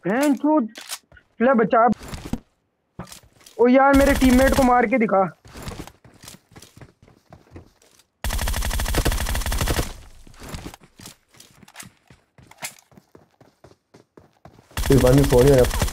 बहन चोद, ले बचा। ओ यार मेरे टीममेट को मार के दिखा। इस बार नहीं सोनी है।